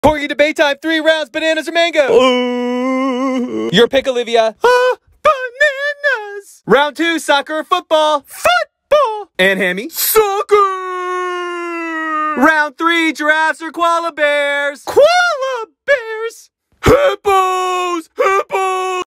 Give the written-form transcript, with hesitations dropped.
Corgi debate time, 3 rounds, bananas or mango? Your pick, Olivia. Bananas. Round 2, soccer or football? Football. And Hammy? Soccer. Round 3, giraffes or koala bears? Koala bears. Hippos.